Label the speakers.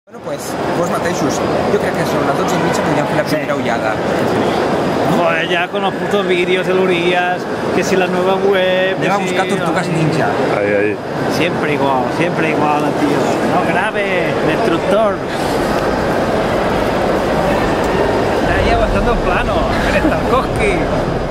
Speaker 1: Bueno, pues, vos mateixos. Jo crec que sobre les 12:30 podríem fer la primera ullada.
Speaker 2: Joder, ya con los putos vídeos de Lurías, que si la nueva web...
Speaker 1: Anem a buscar tortugas ninja.
Speaker 3: Ahí.
Speaker 2: Siempre igual, tío. No grave, destructor. Está ahí avanzando plano, eres Tarkovsky.